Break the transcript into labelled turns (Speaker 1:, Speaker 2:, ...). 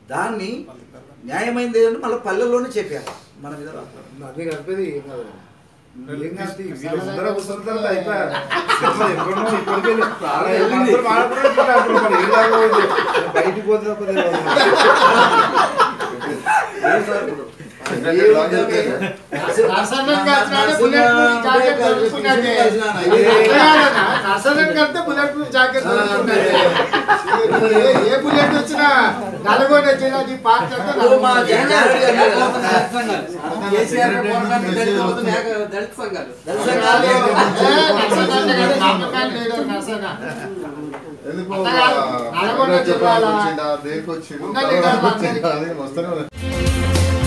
Speaker 1: దాన్ని న్యాయమైంది ఏదంటే మళ్ళీ పల్లెల్లోనే చెప్పారు మన మీద
Speaker 2: అదే కలిపేది ఏం కాదు బయటికి పోతే ఏ బుల్లెట్ వచ్చినా నల్గొండ జిల్లా పార్టీ
Speaker 3: నల్గొండ జిల్లా